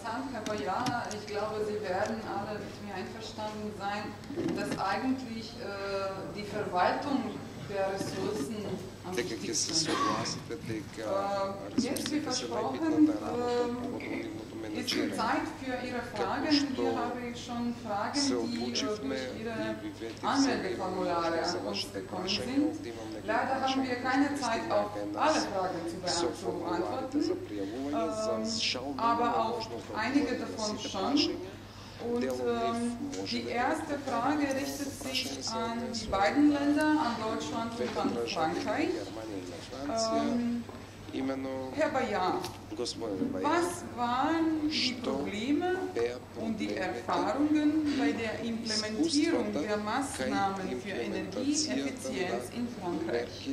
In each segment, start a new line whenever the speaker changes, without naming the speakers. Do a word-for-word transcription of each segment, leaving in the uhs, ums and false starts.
interessant, Herr Boyar. Ich glaube, Sie werden alle mit mir einverstanden sein, dass eigentlich äh, die Verwaltung der Ressourcen am wichtigsten ist. Äh, jetzt, wie versprochen, äh, ist die Zeit für Ihre Fragen. Hier habe ich schon Fragen, die äh, durch Ihre Anmeldeformulare an uns gekommen sind. Leider haben wir keine Zeit, auf alle Fragen zu beantworten, ähm, aber auf einige davon schon. Und ähm, die erste Frage richtet sich an die beiden Länder, an Deutschland und an Frankreich. Ähm, Herr Boyar, was waren die Probleme und die Erfahrungen bei der Implementierung der Maßnahmen für Energieeffizienz in Frankreich?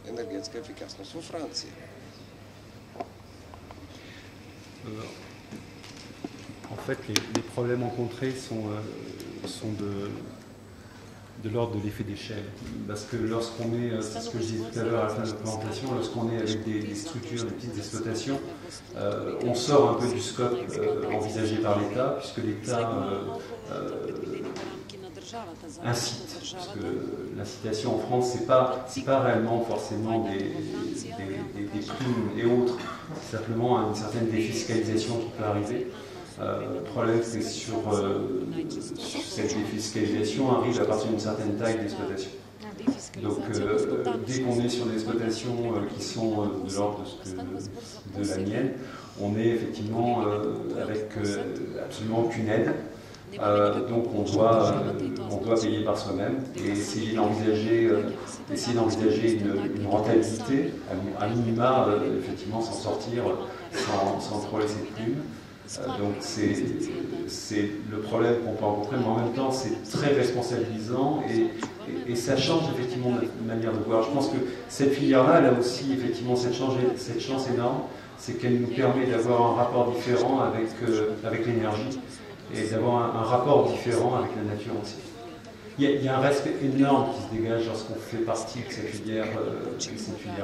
En fait, les, les problèmes rencontrés sont, euh, sont de, de l'ordre de l'effet d'échelle. Parce que lorsqu'on est, c'est ce que je disais tout à l'heure à la fin de la présentation, lorsqu'on est avec des, des structures, des petites exploitations, euh, on sort un peu du scope euh, envisagé par l'État, puisque l'État euh, euh, incite. Parce que l'incitation en France, ce n'est pas, c'est pas réellement forcément des, des, des, des primes et autres, c'est simplement une certaine défiscalisation qui peut arriver. Euh, le problème, c'est que sur, euh, sur cette défiscalisation arrive à partir d'une certaine taille d'exploitation. Donc, euh, dès qu'on est sur des exploitations euh, qui sont euh, de l'ordre de, de, de la mienne, on est effectivement euh, avec euh, absolument aucune aide. Euh, donc, on doit, euh, on doit payer par soi-même et essayer d'envisager euh, essayer d'envisager une, une rentabilité, à, à minima, euh, effectivement, s'en sortir sans, sans trop laisser de plumes. Euh, donc c'est le problème qu'on peut rencontrer, mais en même temps c'est très responsabilisant et, et, et ça change effectivement notre manière de voir. Je pense que cette filière-là, elle a aussi effectivement cette chance, cette chance énorme, c'est qu'elle nous permet d'avoir un rapport différent avec, euh, avec l'énergie et d'avoir un, un rapport différent avec la nature aussi. Il y a, il y a un respect énorme qui se dégage lorsqu'on fait partie de cette filière, euh, de cette filière.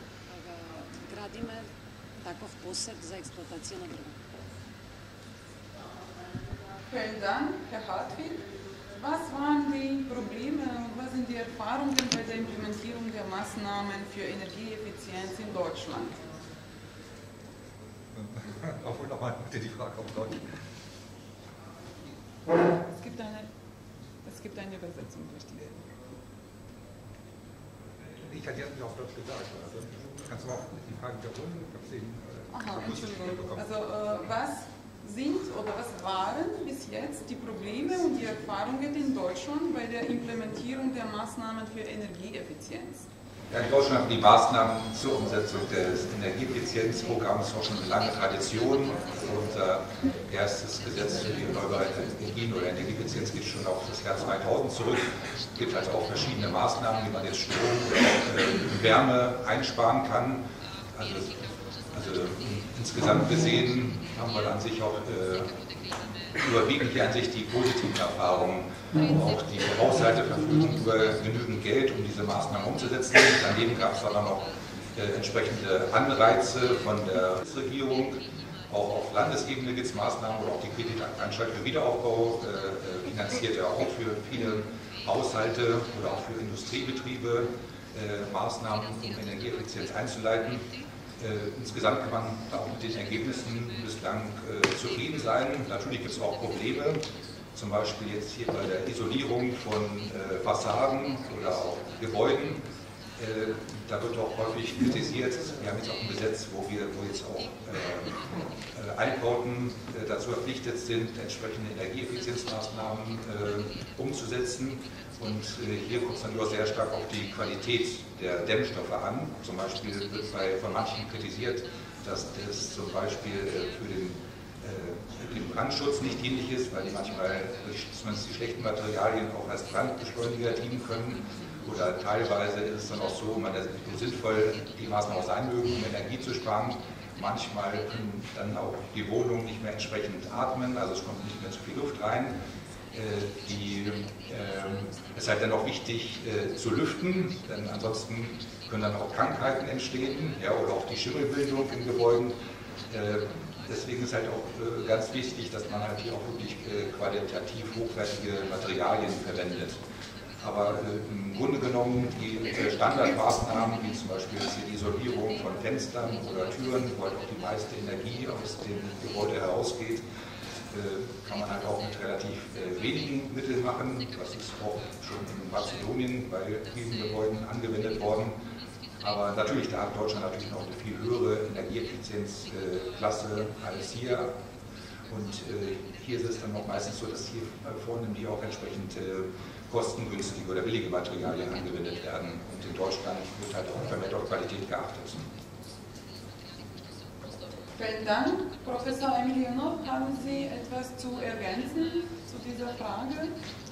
Vielen Dank, Herr Hartwig. Was waren die Probleme und was sind die Erfahrungen bei der Implementierung der Maßnahmen für Energieeffizienz in Deutschland?
Obwohl nochmal bitte die Frage auf Deutsch.
Es gibt eine, es gibt eine Übersetzung durch die.
Ich hatte jetzt nicht auf Deutsch gesagt. Also, kannst du mal die Frage wiederholen? Ich habe den.
Aha, Entschuldigung. Also, äh, was sind oder was waren bis jetzt die Probleme und die Erfahrungen in Deutschland bei der Implementierung der Maßnahmen für Energieeffizienz?
Ja, in Deutschland haben die Maßnahmen zur Umsetzung des Energieeffizienzprogramms auch schon eine lange Tradition. Unser erstes Gesetz für die erneuerbaren Energien oder Energieeffizienz geht schon auf das Jahr zweitausend zurück. Es gibt also auch verschiedene Maßnahmen, wie man jetzt Strom und äh, Wärme einsparen kann. Also, also insgesamt gesehen haben wir an sich auch äh, überwiegend hier an sich die positiven Erfahrungen. Auch die Haushalte verfügen über genügend Geld, um diese Maßnahmen umzusetzen. Daneben gab es aber noch äh, entsprechende Anreize von der Regierung. Auch auf Landesebene gibt es Maßnahmen oder auch die Kreditanstalt für Wiederaufbau äh, finanziert ja auch für viele Haushalte oder auch für Industriebetriebe äh, Maßnahmen, um Energieeffizienz einzuleiten. Äh, insgesamt kann man auch mit den Ergebnissen bislang äh, zufrieden sein. Natürlich gibt es auch Probleme, zum Beispiel jetzt hier bei der Isolierung von äh, Fassaden oder auch Gebäuden. Äh, da wird auch häufig kritisiert. Wir haben jetzt auch ein Gesetz, wo wir wo jetzt auch äh, äh, Einbauten äh, dazu verpflichtet sind, entsprechende Energieeffizienzmaßnahmen äh, umzusetzen. Und äh, hier kommt es dann nur sehr stark auf die Qualität der Dämmstoffe an. Zum Beispiel wird bei, von manchen kritisiert, dass das zum Beispiel äh, für den, äh, den Brandschutz nicht dienlich ist, weil die manchmal zumindest die schlechten Materialien auch als Brandbeschleuniger dienen können. Oder teilweise ist es dann auch so, man, so sinnvoll die Maßnahmen auch sein mögen, um Energie zu sparen. Manchmal können dann auch die Wohnungen nicht mehr entsprechend atmen, also es kommt nicht mehr zu viel Luft rein. Die, äh, es ist halt dann auch wichtig äh, zu lüften, denn ansonsten können dann auch Krankheiten entstehen, ja, oder auch die Schimmelbildung in Gebäuden. Äh, deswegen ist halt auch äh, ganz wichtig, dass man halt hier auch wirklich äh, qualitativ hochwertige Materialien verwendet. Aber äh, im Grunde genommen die äh, Standardmaßnahmen, wie zum Beispiel die Isolierung von Fenstern oder Türen, wo halt auch die meiste Energie aus dem Gebäude herausgeht, äh, kann man halt auch mit relativ äh, wenigen Mitteln machen. Das ist auch schon in Mazedonien bei vielen Gebäuden angewendet worden. Aber natürlich, da hat Deutschland natürlich noch eine viel höhere Energieeffizienzklasse äh, als hier. Und äh, hier ist es dann auch meistens so, dass hier äh, vornehmlich auch entsprechend äh, kostengünstige oder billige Materialien angewendet werden. Und in Deutschland wird halt auch vermehrt auf Qualität geachtet.
Vielen Dank. Professor Emilianov, haben Sie etwas zu ergänzen zu dieser Frage?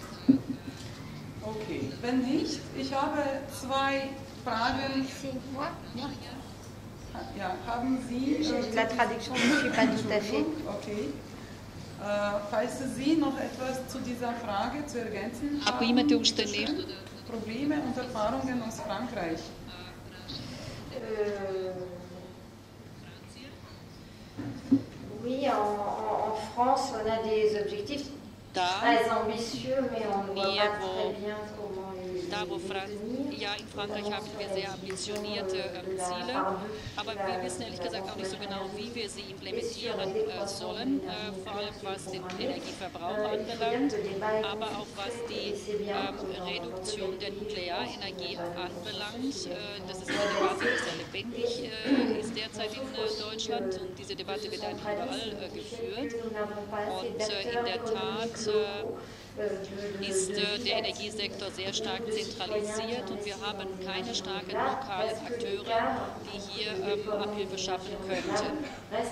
Okay, wenn nicht, ich habe zwei Fragen. Ja, haben Sie... Äh,
La traduction ne suit pas tout à fait.
Okay. Äh, falls Sie noch etwas zu dieser Frage zu ergänzen
Ако
haben,
имате още нещо.
Probleme und Erfahrungen aus Frankreich.
Euh, oui, en, en, en France, on a des objectifs
Да,
très ambitieux, mais on ne voit
Ние
pas
во-
très bien comment les,
da wo
les
Fran
tenir.
ja, in Frankreich haben wir sehr ambitionierte ähm, Ziele, aber wir wissen ehrlich gesagt auch nicht so genau, wie wir sie implementieren äh, sollen, äh, vor allem was den Energieverbrauch anbelangt, aber auch was die ähm, Reduktion der Nuklearenergie anbelangt. Äh, das ist eine Debatte, die sehr lebendig äh, ist derzeit in äh, Deutschland und diese Debatte wird eigentlich überall äh, geführt. Und äh, in der Tat äh, ist äh, der Energiesektor sehr stark zentralisiert und wir haben keine starken lokalen Akteure, die hier ähm, Abhilfe schaffen könnten.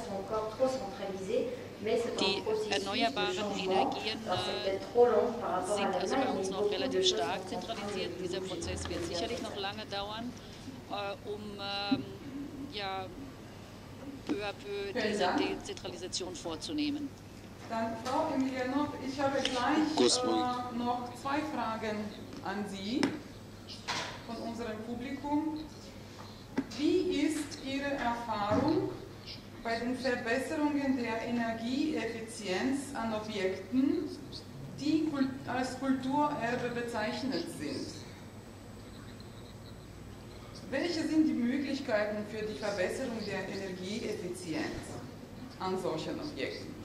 Die erneuerbaren Energien äh, sind also bei uns noch relativ stark zentralisiert. Dieser Prozess wird sicherlich noch lange dauern, äh, um ähm, ja, peu à peu diese Dezentralisation vorzunehmen.
Dann, Frau Emilianov, ich habe gleich äh, noch zwei Fragen an Sie von unserem Publikum. Wie ist Ihre Erfahrung bei den Verbesserungen der Energieeffizienz an Objekten, die als Kulturerbe bezeichnet sind? Welche sind die Möglichkeiten für die Verbesserung der Energieeffizienz an solchen Objekten?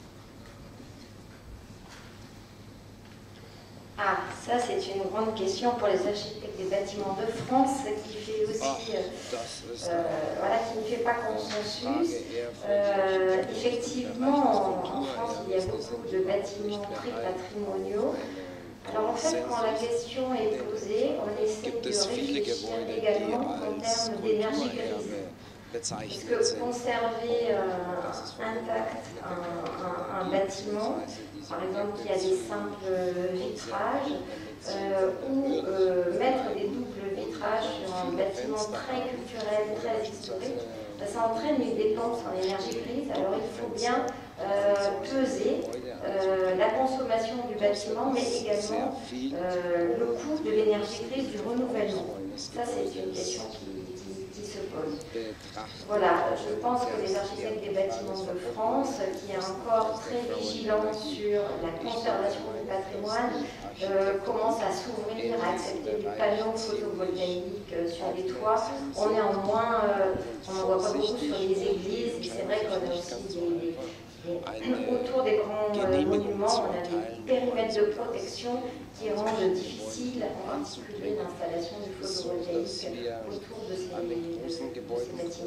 Ah, ça c'est une grande question pour les architectes des bâtiments de France qui fait aussi, euh, euh, voilà, qui ne fait pas consensus. Euh, effectivement, en, en France, il y a beaucoup de bâtiments très patrimoniaux. Alors en fait, quand la question est posée, on essaie de réfléchir également en termes d'énergie grise. Parce que conserver euh, intact un, un, un bâtiment, par exemple qui a des simples vitrages, euh, ou euh, mettre des doubles vitrages sur un bâtiment très culturel, très historique, ben, ça entraîne une dépense en énergie grise. Alors il faut bien euh, peser euh, la consommation du bâtiment, mais également euh, le coût de l'énergie grise du renouvellement. Ça c'est une question qui se pose. Voilà, je pense que les architectes des bâtiments de France, qui est encore très vigilants sur la conservation du patrimoine, euh, commencent à s'ouvrir, à accepter des panneaux photovoltaïques euh, sur les toits. On néanmoins, euh, on n'en voit pas beaucoup sur les églises, mais c'est vrai qu'on a aussi des, des, des, autour des grands euh, monuments, on a des périmètres de protection qui rendent difficile, en particulier l'installation du photovoltaïque autour de ces, de ces, de ces bâtiments.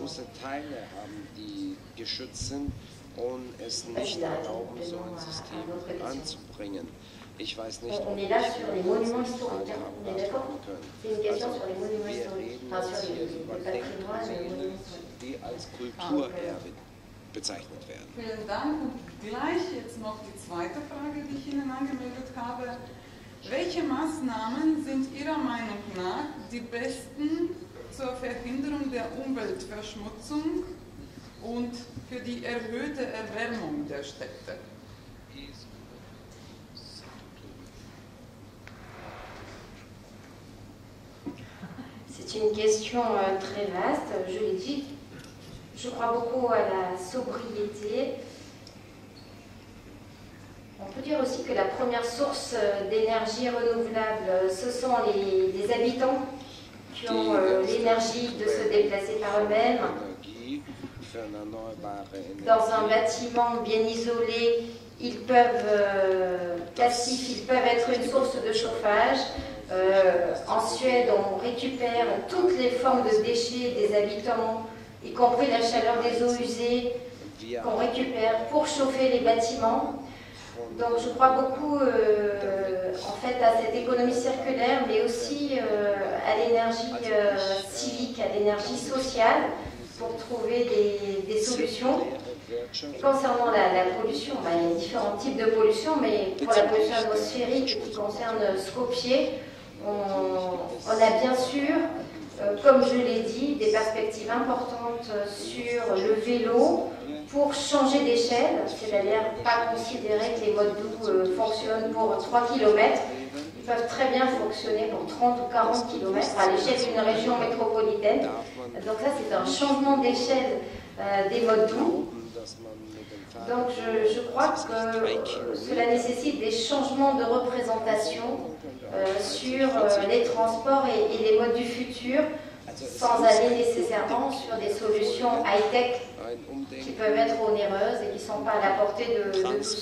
Und es nicht erlauben, so ein System anzubringen. Ich weiß nicht,
on est là sur les monuments historiques, on est d'accord? C'est une question sur les monuments historiques, enfin sur les, les patrimoines, les monuments historiques.
Die als Kulturerbe bezeichnet werden.
Vielen Dank. Und gleich jetzt noch die zweite Frage, die ich Ihnen angemeldet habe. Welche Maßnahmen sind Ihrer Meinung nach die besten zur Verhinderung der Umweltverschmutzung und für die erhöhte Erwärmung der Städte?
C'est une question euh, très vaste, je l'ai dit. Je crois beaucoup à la sobriété première source d'énergie renouvelable, ce sont les, les habitants qui ont euh, l'énergie de se déplacer par eux-mêmes. Dans un bâtiment bien isolé, ils peuvent, euh, passifs, ils peuvent être une source de chauffage. Euh, en Suède, on récupère toutes les formes de déchets des habitants, y compris la chaleur des eaux usées, qu'on récupère pour chauffer les bâtiments. Donc je crois beaucoup euh, en fait à cette économie circulaire, mais aussi euh, à l'énergie euh, civique, à l'énergie sociale, pour trouver des, des solutions. Et concernant la, la pollution, ben, il y a différents types de pollution, mais pour la pollution atmosphérique qui concerne Skopje, on, on a bien sûr, euh, comme je l'ai dit, des perspectives importantes sur le vélo, pour changer d'échelle, c'est-à-dire pas considérer que les modes doux euh, fonctionnent pour trois kilomètres, ils peuvent très bien fonctionner pour trente ou quarante kilomètres à l'échelle d'une région métropolitaine. Donc ça, c'est un changement d'échelle euh, des modes doux. Donc je, je crois que euh, cela nécessite des changements de représentation euh, sur euh, les transports et, et les modes du futur, sans aller nécessairement sur des solutions high-tech qui peuvent être onéreuses et qui ne sont pas à la portée de, de tous.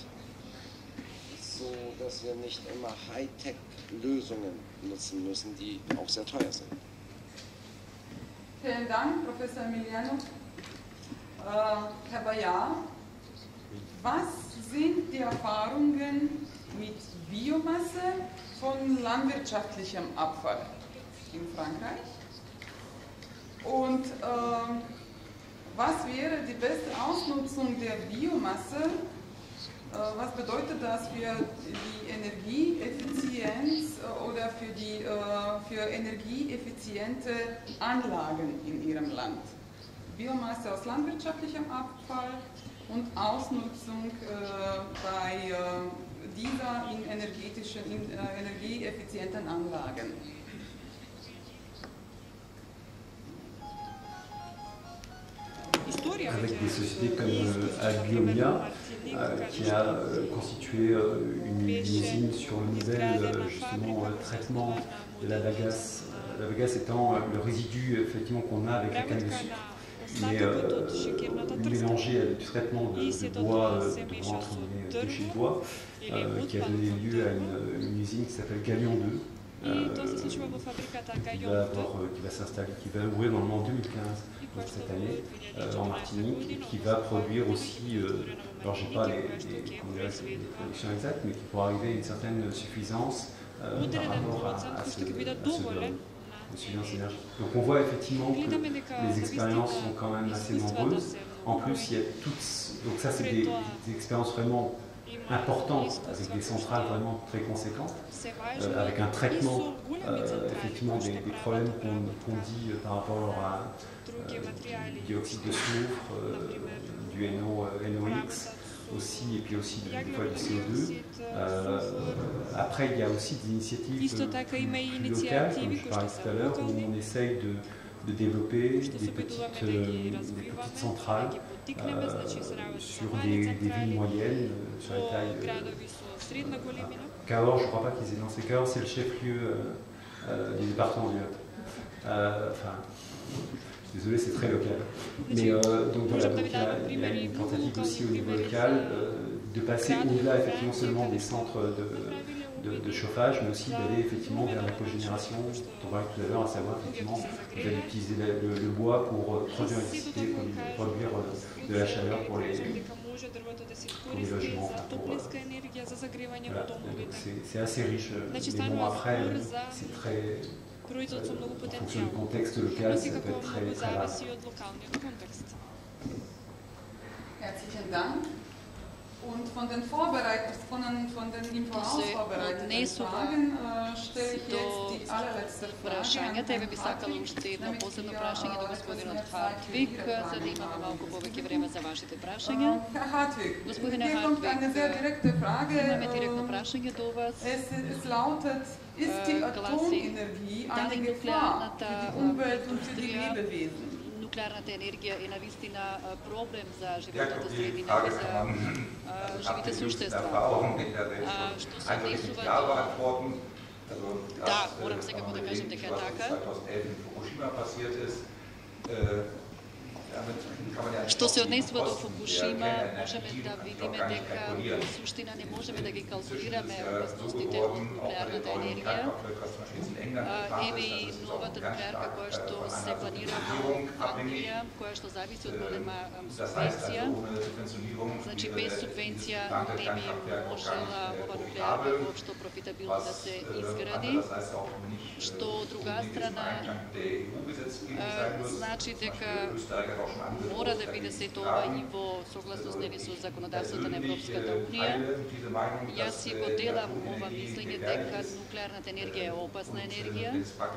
So dass wir nicht immer Hightech-Lösungen nutzen müssen, die auch sehr teuer sind.
Vielen Dank, Professor Emiliano. Äh, Herr Bayard, was sind die Erfahrungen mit Biomasse von landwirtschaftlichem Abfall in Frankreich? Und äh, was wäre die beste Ausnutzung der Biomasse? Äh, was bedeutet das für die Energieeffizienz äh, oder für, die, äh, für energieeffiziente Anlagen in Ihrem Land? Biomasse aus landwirtschaftlichem Abfall und Ausnutzung äh, bei äh, dieser in, energetischen, in äh, energieeffizienten Anlagen.
Avec des sociétés comme euh, Albiomia, euh, qui a euh, constitué euh, une, une usine sur le nouvel euh, justement, euh, traitement de la bagasse, euh, la bagasse étant euh, le résidu effectivement qu'on a avec la canne de sucre, mais euh, mélangé avec du traitement de, de bois, euh, de bois, entre déchets de bois, euh, qui a donné lieu à une, une usine qui s'appelle Galion deux. Euh, qui va, avoir, qui va s'installer, qui va ouvrir normalement en deux mille quinze, donc cette année, euh, en Martinique, et qui va produire aussi, euh, alors je n'ai pas les, les, les, les productions exactes, mais qui pourra arriver à une certaine suffisance euh, par rapport à, à ce, à ce domaine, une suffisance énergétique. Donc on voit effectivement que les expériences sont quand même assez nombreuses. En plus, il y a toutes, donc ça c'est des, des expériences vraiment importantes, avec des centrales vraiment très conséquentes, euh, avec un traitement euh, effectivement des, des problèmes qu'on qu'on dit euh, par rapport à euh, du dioxyde de soufre, euh, du N O, euh, N O X aussi, et puis aussi de, des fois du C O deux. Euh, après, il y a aussi des initiatives plus, plus locales, comme je parlais tout à l'heure, où on essaye de de développer des petites, euh, des petites centrales euh, sur des, des villes moyennes, euh, sur les tailles. Euh, Cahors, je ne crois pas qu'ils aient lancé. Cahors, c'est le chef-lieu euh, euh, du département du Lot. Euh, enfin, désolé, c'est très local. Mais euh, donc voilà, donc il, y a, il y a une tentative aussi au niveau local euh, de passer au-delà effectivement seulement des centres de. De, de chauffage, mais aussi d'aller effectivement vers la cogénération, dont on parlait tout à l'heure, à savoir effectivement d'utiliser le, le, le bois pour euh, produire l'électricité, pour produire euh, de la chaleur pour les, pour les logements. Enfin, pour, euh, voilà. C'est assez riche, mais bon après, c'est très, euh, en fonction du contexte local, ça peut être très, très rare.
Herzlichen Dank. Und von den Vorbereit von den, von den im Voraus vorbereiteten Fragen äh, stelle ich jetzt die allerletzte Frage.
Те би сакала уште едно посебно прашање до господинот Хартвиг, за да имаме малку повеќе време за вашите прашања. Господине Хартвиг, имаме директно прашање до вас.
Es lautet, ist die Atomenergie eine Gefahr für die Umwelt und für die Lebewesen?
nuklearната енергия е навистина проблем за животната средина и за живите существа. Што се однесува до... Да, морам секако да кажем дека е така. Што се однесува до Фукушима, можеме да видиме дека во суштина не можеме да ги калкулираме опасностите од нуклеарната енергија. Еве и новата нуклеарка која што се планира во Англија, која што зависи од голема субвенција. Значи без субвенција не би можела ова нуклеарка воопшто профитабилно да се изгради, што од друга страна значи дека мора да биде се тоа и во согласност нели со законодавството на Европската унија. Јас си го делам ова мислење дека нуклеарната енергија е опасна енергија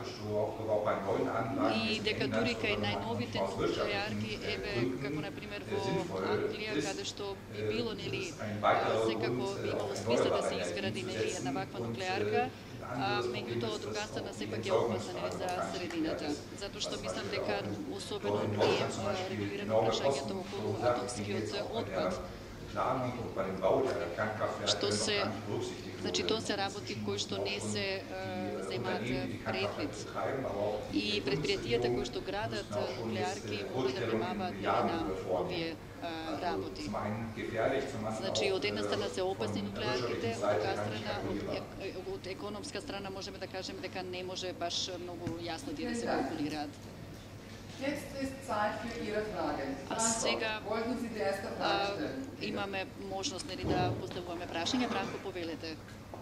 и дека дури кај најновите нуклеарки, еве како на пример во Англија, каде што би било нели секако би имало смисла да се изгради нели една ваква нуклеарка, меѓутоа од друга страна сепак е опасна нели за средината, затоа што мислам дека особено не е регулирано прашањето околу атомскиот отпад. Што се, значи тоа се работи кои што не се земаат предвид. И предпријатијата кои што градат нуклеарки мора да внимаваат на овие работи. Значи, од една страна се опасни нуклеарките, од друга страна, од, од економска страна можеме да кажем дека не може баш многу јасно да се калкулираат. А сега а, имаме можност нели да поставуваме прашања. Бранко, повелете.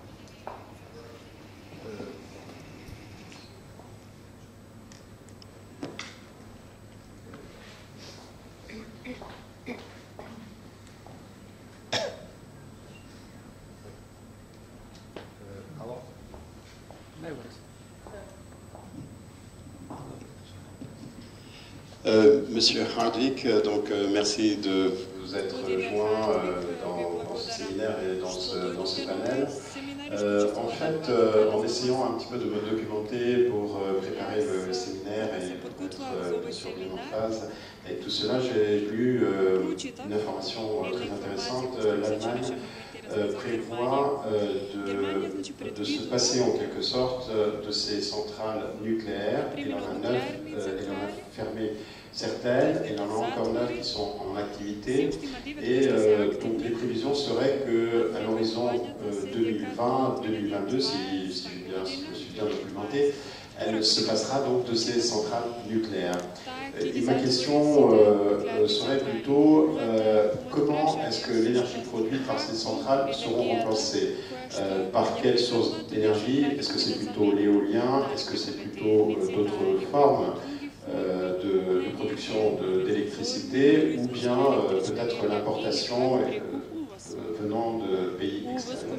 Euh, Monsieur Hardwick, donc euh, merci de vous être joint euh, dans, dans ce séminaire et dans ce, dans ce panel. Euh, en fait, euh, en essayant un petit peu de me documenter pour euh, préparer le, le séminaire et pour être euh, sur une phase avec tout cela, j'ai lu euh, une information euh, très intéressante. L'Allemagne euh, prévoit euh, de, de se passer en quelque sorte de ces centrales nucléaires. Il en a neuf, euh, il en a fermé certaines, et il y en a encore neuf qui sont en activité. Et euh, donc les prévisions seraient qu'à l'horizon euh, deux mille vingt deux mille vingt-deux, si, si je suis bien documenté, elle se passera donc de ces centrales nucléaires. Et ma question euh, serait plutôt euh, comment est-ce que l'énergie produite par ces centrales seront remplacées euh, par quelle source d'énergie? Est-ce que c'est plutôt l'éolien? Est-ce que c'est plutôt euh, d'autres formes euh, de, de production d'électricité, ou bien euh, peut-être l'importation euh, venant de pays extérieurs?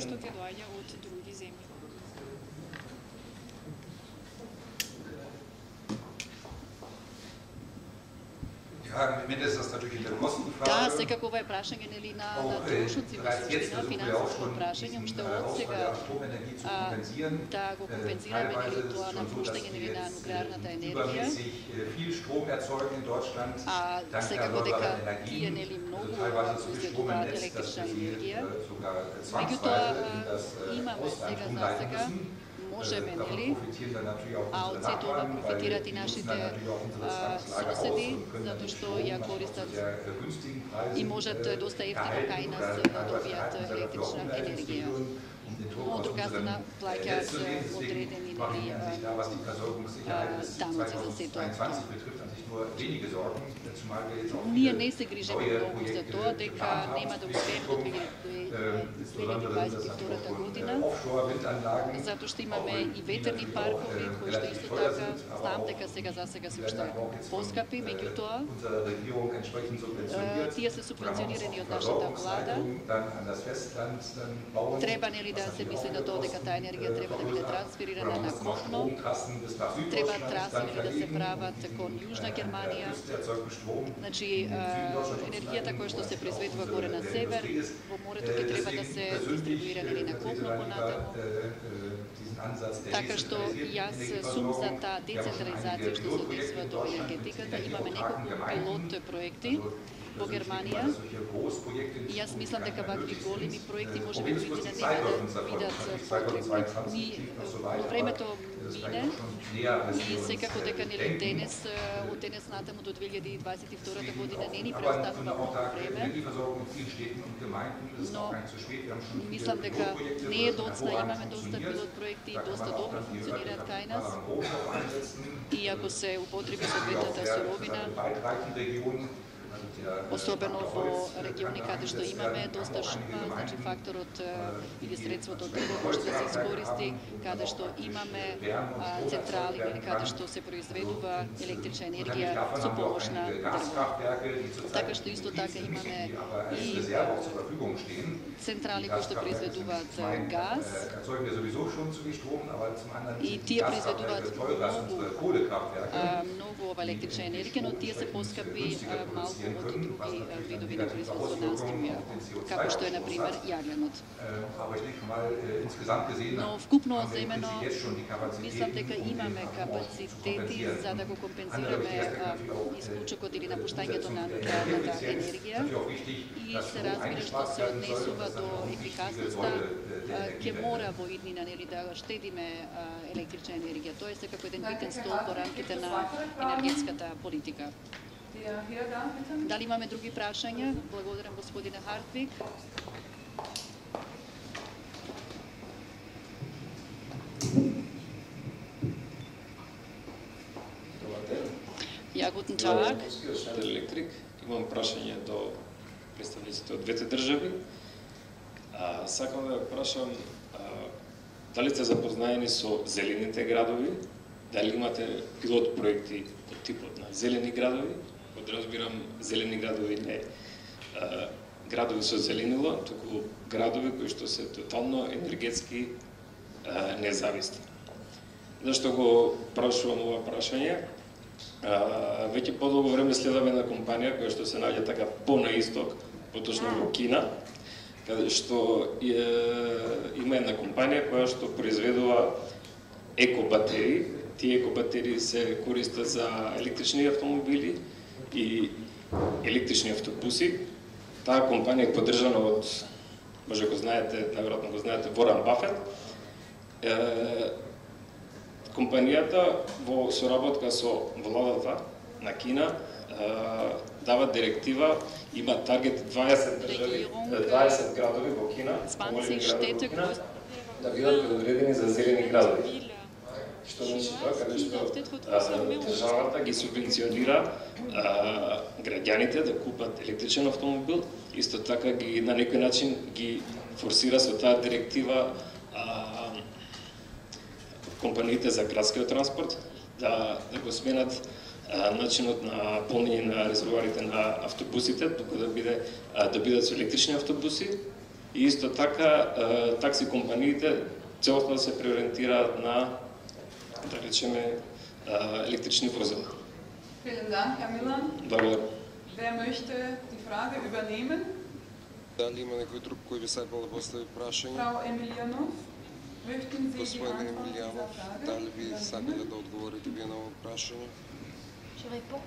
Да, секако ова е прашање нели на на трошоци во суштина, финансиско прашање, уште од сега да го компензираме нели тоа напуштање нели на нуклеарната енергија. А секако дека тие нели многу произведуваат електрична енергија. Меѓутоа имаме сега за сега можеме, нели, а од сето ова профитираат и нашите соседи, затоа што ја користат и можат доста ефтино кај нас да добијат електрична енергија. Од друга страна плаќаат одредени нели даноци за сето тоа. Ние не се грижиме многу за тоа дека нема да успееме до две илјади дваесет и втора година, затоа што имаме и ветерни паркови кои што исто така знам дека сега за сега се уште поскапи, меѓутоа тие се субвенционирани од нашата влада. Треба нели да jaz se mislim na to, da ta energija treba da bude transferirana na kopno, treba transferirati da se prava tako južna Germanija, znači energija tako što se proizvedva gore na sever, bo more tukaj treba da se distribuira ili na kopno ponadamo. Така што јас сум за таа децентрализација што се однесува до енергетиката. Имаме неколку пилот проекти во Германија и јас мислам дека вакви големи проекти може би луѓето нема да видат потребни. Но времето мине и секако дека нели денес, од денес натаму до две илјади дваесет и втора година не ни преостава многу време. Но мислам дека не е доцна, имаме доста пилот проекти и доста добро функционираат кај нас. И ако се употреби соодветната суровина, особено во региони каде што имаме доста шума, значи факторот или средството дрво може да се искористи, каде што имаме а, централи или каде што се произведува електрична енергија со помош на дрво. Така што исто така имаме и централи кои што произведуваат газ и тие произведуваат многу, а, многу ова електрична енергија, но тие се поскапи а, малку од други видови на производство на струја, како што е, например, јагленот. Но вкупно земено, мислам дека имаме капацитети за да го компензираме исклучокот или напуштањето на нуклеарната енергија и се разбира што се однесува до ефикасноста, ќе мора во иднина нели да штедиме електрична енергија. Тоа е секако еден битен столб во рамките на енергетската политика. Дали имаме други прашања? Благодарам господине Хартвиг. Ja, guten Tag.
Електрик. Имам прашање до представниците од двете држави. А, сакам да прашам а, дали сте запознаени со зелените градови, дали имате пилот проекти од типот на зелени градови? Подразбирам, зелени градови не а, градови со зеленило, туку градови кои што се тотално енергетски а, независни. Зашто го прашувам ова прашање? А, веќе подолго време следаме на компанија која што се наоѓа така по на исток, поточно во Кина, каде што е, има една компанија која што произведува екобатерии. Тие екобатерии се користат за електрични автомобили и електрични автобуси. Таа компанија е поддржана од, може го знаете, најверојатно го знаете, Воран Бафет. Е, компанијата во соработка со владата на Кина е, дава директива, има таргет дваесет држави, дваесет градови во Кина, големи градови во Кина, да бидат предодредени за зелени градови. Што значи тоа, каде што државата ги субвенционира а, граѓаните да купат електричен автомобил, исто така ги на некој начин ги форсира со таа директива а, компаниите за градскиот транспорт да, да го сменат а, начинот на полнење на резервоарите на автобусите, туку да биде а, да бидат со електрични автобуси и исто така а, такси компаниите целосно да се преориентираат на, да речеме, електрични возила.
Vielen Dank, Herr Milan.
Благодарам.
Wer möchte die Frage übernehmen?
Дали има некој друг кој би сакал да постави прашање?
Frau Emilianov, möchten Sie die
Господин
Antwort dieser
Емилијанов,
Frage?
дали би сакале да одговорите вие на ова прашање?
Je réponds.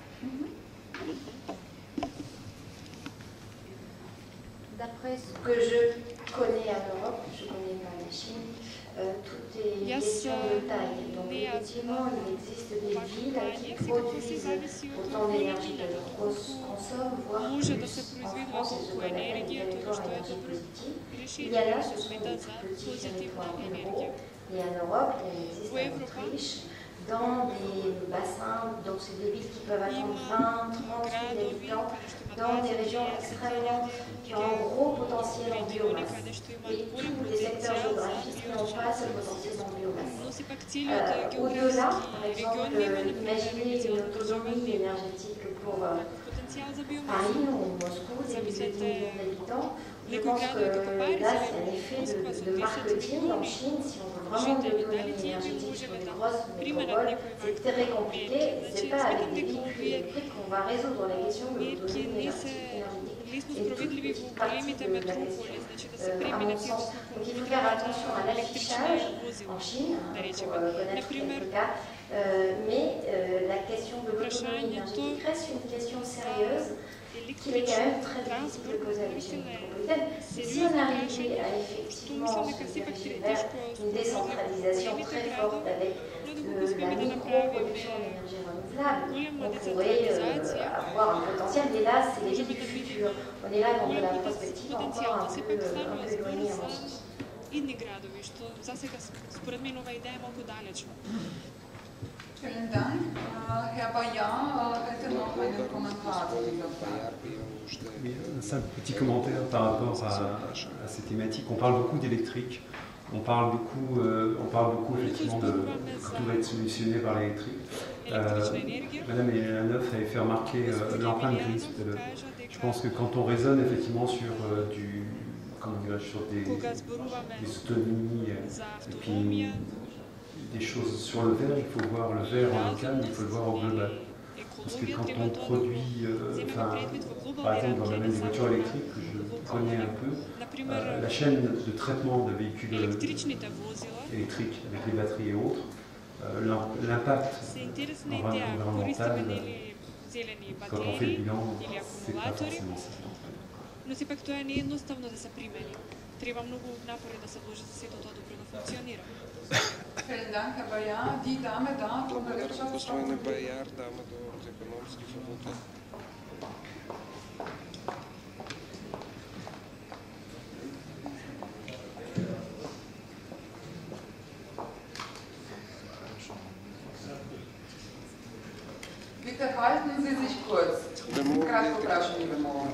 D'après ce que je connais en Europe, je connais pas la Chine, euh, tout est une
Yes,
question de
uh,
taille. Donc
les,
effectivement, il existe des villes qui produisent autant d'énergie que leurs consomment, voire plus. En France, c'est ce qu'on appelle des territoires énergie positive. Il y a là, ce sont des petits territoires ruraux. Et en Europe, il existe en Autriche, dans des bassins, donc c'est des villes qui peuvent attendre vingt, trente mille habitants, dans des régions extrêmement, qui ont un gros potentiel en biomasse. Et tous les secteurs géographiques n'ont pas ce potentiel en biomasse. Euh, Au-delà, par exemple, euh, imaginez une autonomie énergétique pour euh, Paris ou Moscou, des milliers de millions d'habitants. Le pense que là, c'est un effet de, de marketing en Chine. Si on veut vraiment de l'autonomie énergétique sur les grosses métropoles, c'est très compliqué. C'est pas avec des véhicules électriques qu'on va résoudre la question de l'autonomie énergétique. C'est une toute petite partie de la question, euh, à mon sens. Donc il faut faire attention à l'affichage en Chine, hein, pour euh, connaître quelques cas. Euh, mais euh, la question de l'autonomie énergétique reste une question sérieuse qu'il est quand même très difficile de poser à l'échelle métropolitaine. Si on arrivait à effectivement se diriger vers une décentralisation très forte avec euh, la micro-production d'énergie renouvelable, on pourrait euh, avoir un potentiel. Mais là, c'est les villes du futur. On est là dans de la prospective encore un peu, un peu éloignée à mon sens.
Vielen Dank. Herr Bayard hätte noch einen Kommentar zu dieser Frage.
Oui, un simple petit commentaire par rapport à, à ces thématiques. On parle beaucoup d'électrique, on parle beaucoup, euh, on parle beaucoup effectivement de que tout va être solutionné par l'électrique. Euh, Madame Elena avait fait remarquer euh, l'empreinte grise. Je pense que quand on raisonne effectivement sur euh, du, comment dirais-je, sur des, des autonomies euh, et puis des choses sur le verre, il faut voir le verre en local, il faut le voir au global. Parce que quand on produit, euh, enfin, par exemple dans le domaine des voitures électriques, que je connais un peu, euh, la chaîne de traitement de véhicules électriques avec les batteries et autres, euh, l'impact environnemental, quand on fait le bilan, c'est pas forcément ça.
Но сепак тоа не е едноставно да се примени. Треба многу напори да се вложи за сето тоа добро да функционира.
Vielen Dank, Herr Bayard. Die Dame da von der
Господин Bayard, дама от економски факултет.
Bitte halten Sie sich kurz. Kratko prašanje bi molila.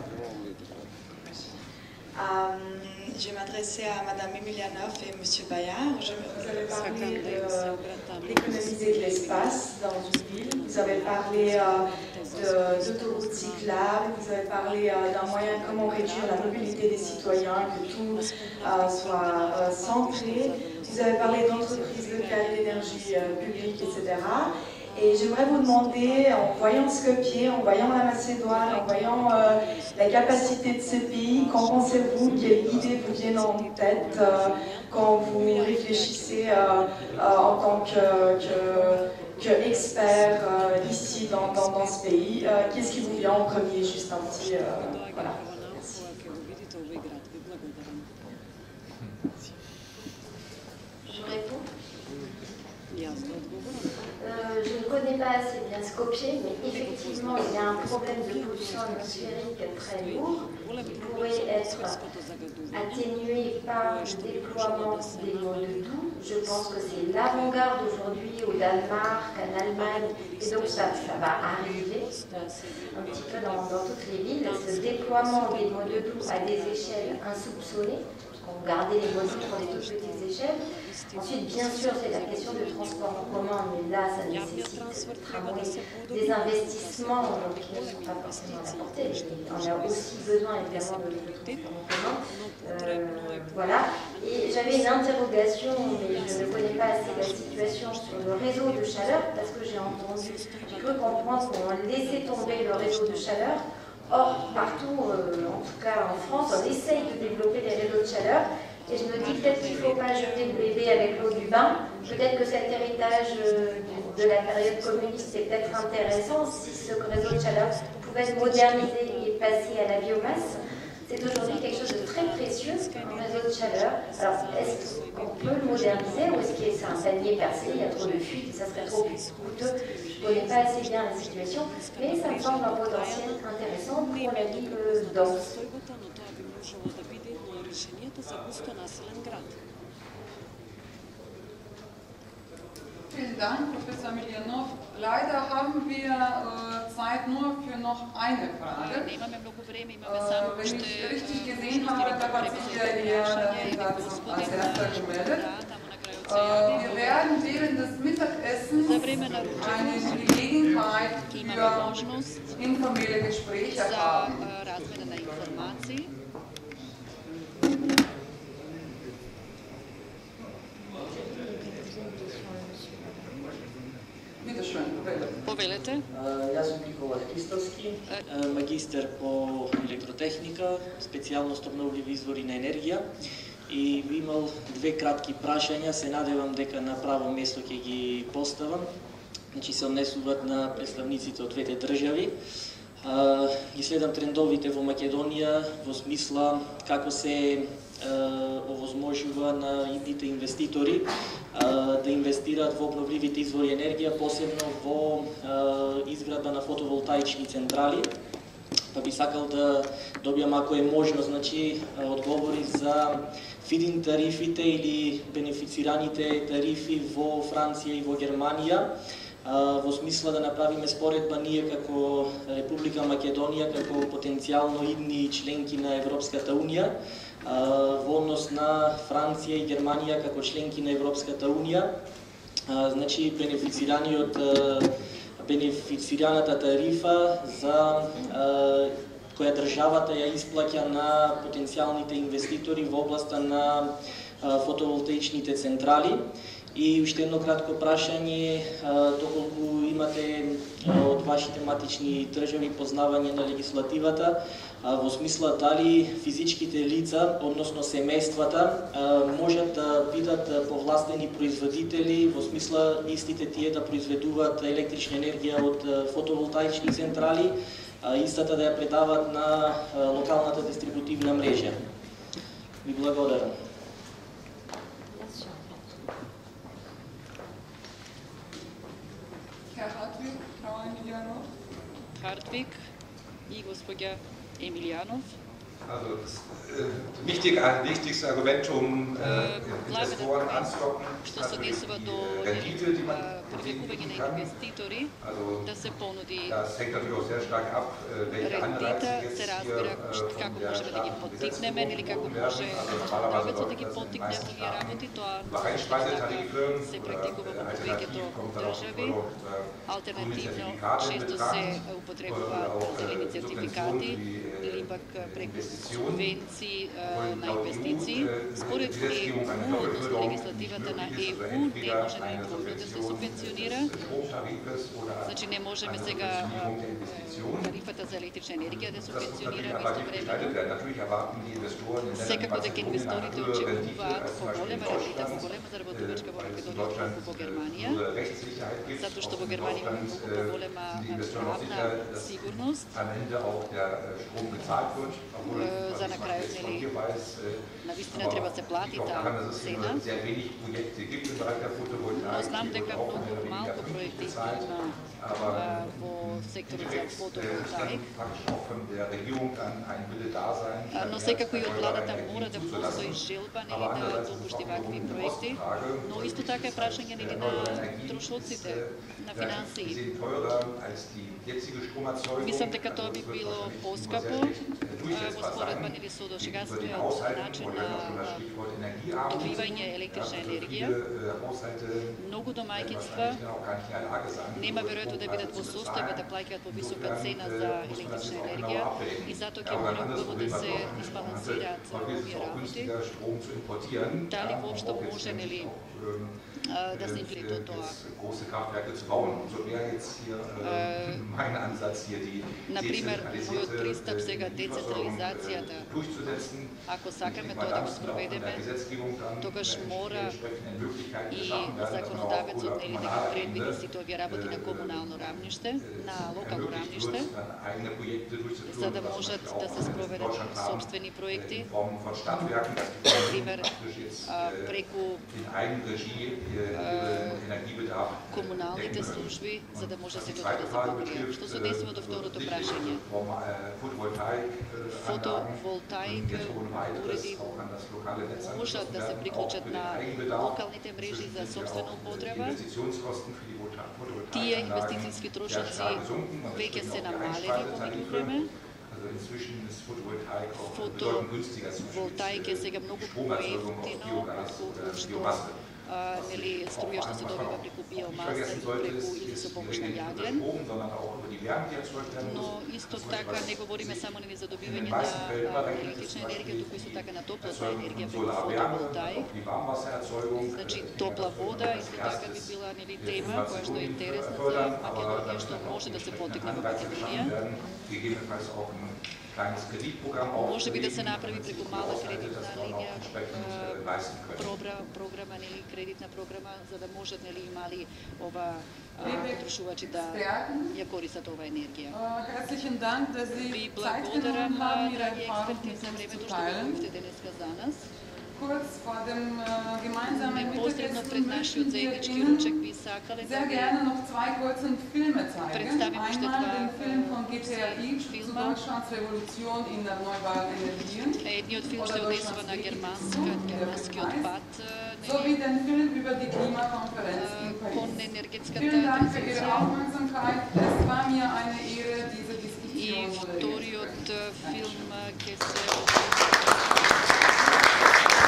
Euh, je vais m'adresser à Madame Emilianov et Monsieur Bayard. Je vous avez parlé d'économiser de l'espace dans une ville. Vous avez parlé euh, d'autoroutes cyclables. Vous avez parlé euh, d'un moyen de comment réduire la mobilité des citoyens, que tout euh, soit euh, centré. Vous avez parlé d'entreprises locales d'énergie euh, publique, et cetera. Et j'aimerais vous demander, en voyant Skopje, en voyant la Macédoine, en voyant euh, la capacité de ces pays, qu'en pensez-vous, quelles idées vous viennent en tête euh, quand vous réfléchissez euh, euh, en tant que, que, que expert euh, ici dans, dans, dans ce pays? euh, Qu'est-ce qui vous vient en premier? Juste un petit... Euh, voilà. Merci.
Je réponds. Euh, je ne connais pas assez bien Skopje, mais effectivement, il y a un problème de pollution atmosphérique très lourd qui pourrait être atténué par le déploiement des modes doux. Je pense que c'est l'avant-garde aujourd'hui au Danemark, en Allemagne, et donc ça, ça va arriver un petit peu dans, dans toutes les villes. Ce déploiement des modes doux à des échelles insoupçonnées, on gardait les modes doux pour les toutes petites échelles. Ensuite, bien sûr, c'est la question du transport en commun, mais là, ça nécessite des investissements donc, qui ne sont pas forcément à la portée. On a aussi besoin, évidemment, de, de transport en commun. Euh, voilà. Et j'avais une interrogation, mais je ne connais pas assez la situation sur le réseau de chaleur, parce que j'ai entendu, j'ai cru comprendre qu'on laissait tomber le réseau de chaleur. Or, partout, euh, en tout cas en France, on essaye de développer des réseaux de chaleur. Et je me dis peut-être qu'il ne faut pas jeter le bébé avec l'eau du bain. Peut-être que cet héritage euh, de la période communiste est peut-être intéressant si ce réseau de chaleur pouvait être modernisé et passer à la biomasse. C'est aujourd'hui quelque chose de très précieux, un réseau de chaleur. Alors, est-ce qu'on peut le moderniser ou est-ce que c'est un panier percé, il y a trop de fuites et ça serait trop coûteux? Je ne connais pas assez bien la situation, mais ça me semble un potentiel intéressant pour la ville dense.
Vielen Dank, Professor Emilianov. Leider haben wir äh, Zeit nur für noch eine Frage. Äh, wenn ich richtig gesehen habe, da hat sich der Herr als erster gemeldet. Äh, wir werden während des Mittagessens eine Gelegenheit für informelle Gespräche haben.
Здравейте.
Аз съм Никола Христовски, магистър по електротехника, специалност обновливи извори на енергия. И би имал две кратки прашања, се надевам дека на право место ќе ги поставам. Значи се однесуваат на представниците од двете држави. Ги следам трендовите во Македонија во смисла како се овозможува на идните инвеститори да инвестираат во обновливите извори енергија, посебно во изградба на фотоволтаични централи. Па би сакал да добиам, ако е можно, значи, одговори за фидин тарифите или бенефицираните тарифи во Франција и во Германија, во смисла да направиме споредба ние како Република Македонија, како потенцијално идни членки на Европската Унија, во однос на Франција и Германија како членки на Европската Унија, значи бенефицираниот бенефицираната тарифа за која државата ја исплаќа на потенцијалните инвеститори во областа на фотоволтаичните централи. И уште едно кратко прашање, доколку имате од вашите матични држави познавање на легислативата, во смисла дали физичките лица, односно семејствата, можат да бидат повластени производители, во смисла истите тие да произведуваат електрична енергија од фотоволтаични централи, истата да ја предават на локалната дистрибутивна мрежа. Ви благодарам.
Hartwig, Frau Emilianov.
Hartwig и госпожа Емилианов.
Also das äh, wichtig, wichtigste Argument, um äh, Investoren anzulocken, ist natürlich die Rendite, die man bieten kann. Also das hängt natürlich auch sehr stark ab, welche Anreize jetzt hier äh, von der staatlichen Gesetzgebung geboten werden. Also normalerweise läuft das in den meisten Staaten über Einspeisetarife. Alternativ kommt dann auch Euro, äh, grüne Zertifikate in Betracht oder auch äh, Subventionen wie äh,
субвенции на инвестиции. Според ЕУ, односно легислативата на ЕУ, не може двојно да се субвенционира. Значи не можеме сега тарифата за електрична енергија да субвенционираме истовремено. Секако дека инвесторите очекуваат поголема rendita, поголема заработувачка во Македонија отколку во Германија, затоа што во Германија има многу поголема правна сигурност. За на крајот, нели, навистина треба да се плати таа цена. Но знам дека многу малку проекти има во секторот за фотоволтаик. Но секако и од владата мора да постои желба, нели, да допушти вакви проекти. Но исто така е прашање, нели, на трошоците, на финансии. Мислам дека тоа би било поскапо во споредба, нели, со досегашниот начин на добивање електрична енергија. Многу домаќинства нема веројатно да бидат во состојба да плаќаат повисока цена за електрична енергија и затоа ќе мора убаво да се избалансираат овие работи. Дали воопшто може, нели, да се имплитува тоа? Например, мојот пристап сега децентрализацијата, ако сакаме тоа да го спроведеме, тогаш мора и законодавецот, нели, да ги предвиди сите овие работи на комунално рамниште, на локално рамниште, за да можат да се спроведат собствени проекти, например, преку комуналните служби, за да може сето тоа да се покрие. Што се однесува до второто прашање? Фотоволтаик уреди можат да се приклучат на локалните мрежи за собствена употреба. Тие инвестицијски трошоци веќе се намалени во меѓувреме. Фотоволтаик е сега многу поевтино, отколку што neli, struja što se dobiva preko biomase i preko ili su pomoć na jagljen. No, isto така ne govorime samo neli za dobivanje na električne energije, тук isto така na toplotna energija preko fotovoltaik. Znači, topla voda isto така bi bila neli tema koja što je interesna za Makedoniju, što može da se potegne u Makedonija. Može bi da se napravi preko mala kreditna linija programa ili kreditna programa, za da može i mali potrošuvači da ja koristati ova energija. Vi благодарам на експерти за времето, što govorite deneska za nas. Neposredno pred našim zajednički ručak bi sakale da predstavimo što dva filma. Jedni od film što je odnesova na germanski otpad, kon energetskата tranzicija. I вториот филм ќе се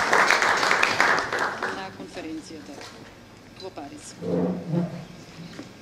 на конференцијата во Париз.